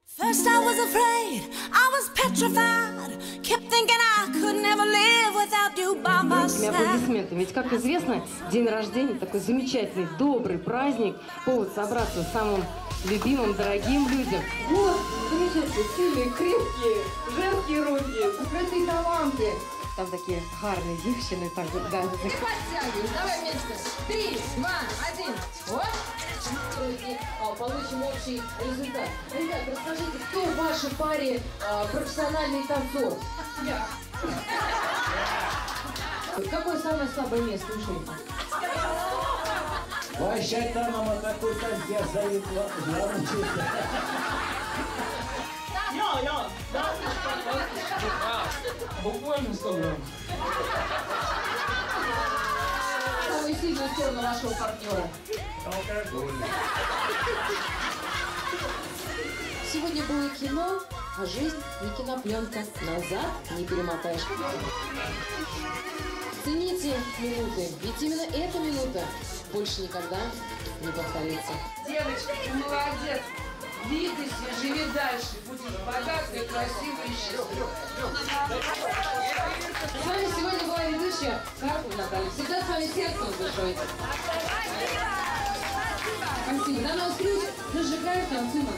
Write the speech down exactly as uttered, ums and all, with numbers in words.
First I was afraid, I was petrified, kept thinking I could never live without you by my side. Аплодисменты. Ведь, как известно, день рождения такой замечательный, добрый праздник, повод собраться с самым любимым, дорогим людям. Вот, замечательные, сильные, крепкие, женские руки, скрытые таланты. Там такие гарные девчины, так вот, да. Подтягиваем, давай вместе. Три, два, один. Вот. Получим общий результат. Ребят, расскажите, кто в вашей паре а, профессиональный танцор? Я. Какое самое слабое место у шейка? Вообще там мама такой танцер заебла. Я, я, да. Буквально сто грамм. Самую сильную сторону вашего партнера. Сегодня было кино, а жизнь не кинопленка. Назад не перемотаешь. Цените минуты, ведь именно эта минута больше никогда не повторится. Девочка, ты молодец. Двигайся, живи дальше. Будешь богатой, красивой и счастливой. С вами сегодня была ведущая Карпова Наталья. Всегда с вами сердцем душой. Спасибо. До новых встреч. Зажигай, танцуем.